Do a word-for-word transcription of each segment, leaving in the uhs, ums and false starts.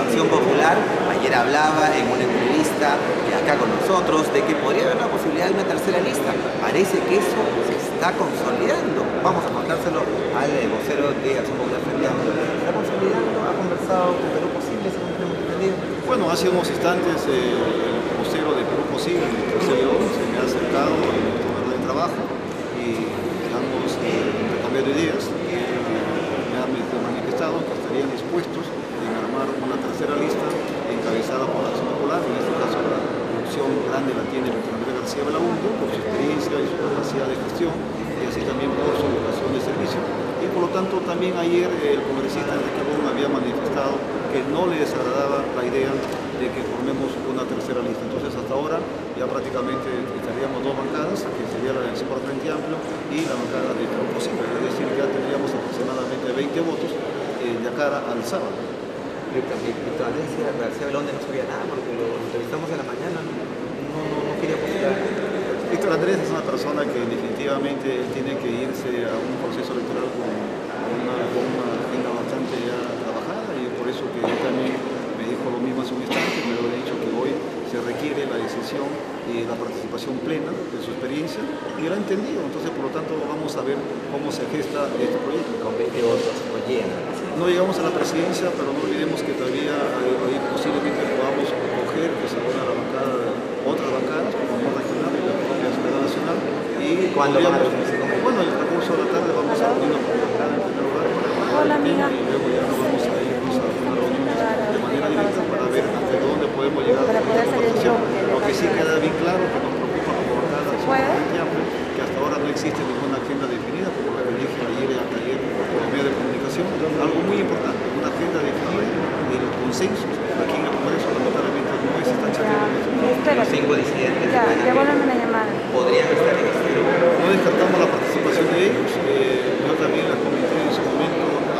Acción Popular ayer hablaba en una entrevista acá con nosotros de que podría haber la posibilidad de una tercera lista. Parece que eso se está consolidando. Vamos a contárselo al vocero de Acción Popular frente a AMLO. ¿Se está consolidando? ¿Ha conversado con Perú Posible, según tenemos entendido? Bueno, hace unos instantes eh, el vocero de Perú Posible, el C E O, se me ha acercado en nuestro orden de trabajo y digamos, eh, intercambio de ideas. Y él me ha manifestado que estarían dispuestos en armar una tercera lista encabezada por la Acción Popular. En este caso, la producción grande la tiene Víctor Andrés García Belaunde por su experiencia y su capacidad de gestión, y así también por su vocación de servicio. Y por lo tanto, también ayer el congresista Enrique Abón había manifestado que no le desagradaba la idea de que formemos una tercera lista. Entonces, hasta ahora ya prácticamente estaríamos dos bancadas, que sería la del Sector Frente Amplio y la bancada de Perú Posible. Es decir, ya tendríamos aproximadamente veinte votos eh, de cara al sábado. Víctor Andrés García Belaunde no sabía nada porque lo entrevistamos en la mañana, no, no, no, no quería postular. Víctor Andrés es una persona que definitivamente tiene que irse a un proceso electoral con una, con una agenda bastante ya trabajada, y por eso que él también me dijo lo mismo hace un instante. Me lo he dicho que hoy se requiere la decisión y la participación plena de su experiencia, y él ha entendido. Entonces, por lo tanto, vamos a ver cómo se gesta este proyecto. Con veinte votos, no llegan. No llegamos a la presidencia, pero no olvidemos que todavía ahí posiblemente podamos coger que se una la bancada, otras bancadas, como la regional y la propia Asamblea Nacional. Y ¿cuándo van a reunirse? Bueno, el recurso de la tarde vamos a reunirnos con la bancada en primer lugar para Hola, amiga. y luego ya nos vamos a irnos a una reunión de manera directa para ver hasta dónde podemos llegar con esta conversación. Lo que sí queda bien claro que nos preocupa como bancada es que hasta ahora no existe ninguna agenda definida, como la que dije ayer y anteayer por los medios de comunicación. Algo muy importante, una agenda definida y los consensos aquí en el Congreso lamentablemente no se están chateando. Los cinco disidentes ya, devuélveme la llamada. podrían estar en este grupo. No descartamos la participación de ellos. Eh, yo también les comenté en su momento a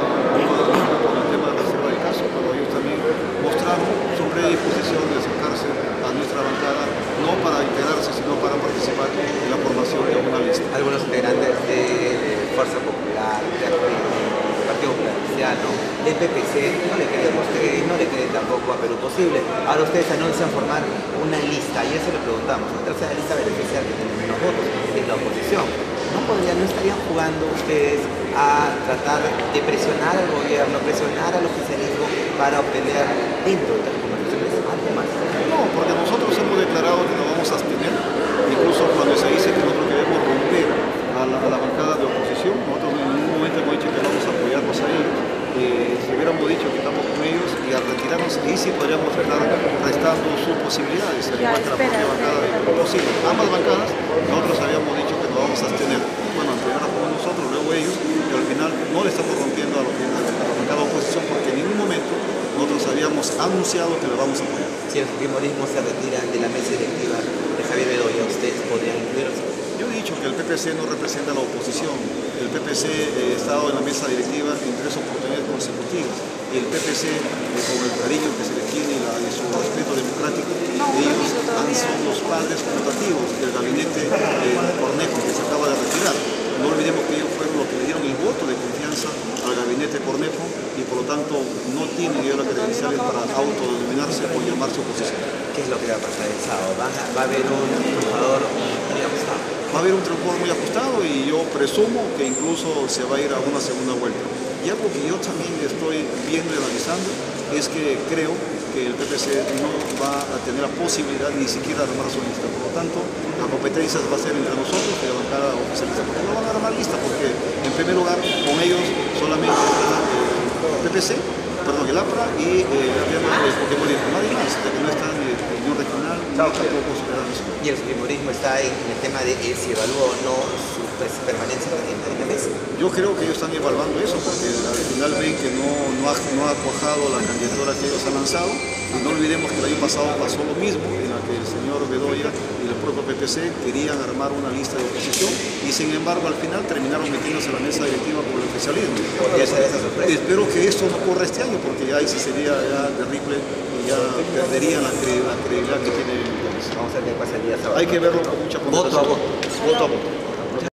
por el tema de la reserva de caso, pero ellos también mostraron su predisposición de acercarse a nuestra bancada, no para integrarse, sino para participar en la formación de una lista. Algunos integrantes de Fuerza Popular, de Partido Popular Cristiano, del P P C, no le querían ustedes, no le querían tampoco a Perú Posible. Ahora ustedes anuncian formar una lista, y eso le preguntamos, una tercera lista beneficiar que tiene menos votos en la oposición. ¿No podrían, no estarían jugando ustedes a tratar de presionar al gobierno, presionar al oficialismo para obtener dentro de las conversaciones algo más? No, porque nosotros hemos declarado que nos vamos a abstener, incluso cuando se dice que nosotros queremos romper a la, a la bancada de oposición. Nosotros en ningún momento hemos dicho que vamos a apoyarnos a ellos. Eh, si hubiéramos dicho que estamos con ellos y al retirarnos, ahí sí podríamos estar restando sus posibilidades, al igual que la propia bancada de Perú Posible. Ambas bancadas, nosotros habíamos dicho que nos vamos a abstener. Bueno, primero como nosotros, luego ellos, y al final no le estamos rompiendo a, lo que, a la bancada de oposición, porque en ningún momento nosotros habíamos anunciado que le vamos a apoyar. Si el fujimorismo se retira de la mesa directiva de Javier Bedoya, ¿ustedes podrían incluirse? Yo he dicho que el P P C no representa a la oposición. El P P C eh, ha estado en la mesa directiva en tres oportunidades consecutivas. Y el P P C, eh, con el cariño que se le tiene y, la, y su respeto democrático, ellos han, son los padres putativos del gabinete eh, Cornejo, que se acaba de retirar. No olvidemos que ellos fueron los que le dieron el voto de confianza al gabinete Cornejo, y por lo tanto no tienen ellos las credenciales para autodenominarse o llamarse oposición. ¿Qué es lo que va a pasar el sábado? ¿Va a, va a haber un jugador muy ajustado? Va a haber un triunfador muy ajustado, y yo presumo que incluso se va a ir a una segunda vuelta. Y algo que yo también estoy viendo y analizando es que creo que el P P C no va a tener la posibilidad ni siquiera de armar su lista. Por lo tanto, la competencia va a ser entre nosotros y la bancada oficialista. Porque no van a armar lista, porque en primer lugar con ellos solamente está el P P C, perdón, el A P R A y eh, el tema del fujimorismo. Nadie más, de que no está ni el Unión Regional ni tampoco Ciudadanos. Y el fujimorismo está en el tema de eh, si evalúa o no su pues, permanencia en la mesa. Yo creo que ellos están evaluando eso, porque al final ven que no, no, ha, no ha cuajado la candidatura que ellos han lanzado. Y no olvidemos que el año pasado pasó lo mismo, en la que el señor Bedoya y el propio P P C querían armar una lista de oposición, y sin embargo al final terminaron metiéndose a la mesa directiva por el oficialismo. ¿Podría ser esa sorpresa? Espero que esto no ocurra este año, porque ya ahí sí sería ya terrible y ya perderían la, cre la credibilidad que tiene el país. Vamos a ver qué pasa el día sábado. Hay que verlo con mucha Voto a ponderación. voto. Voto a voto.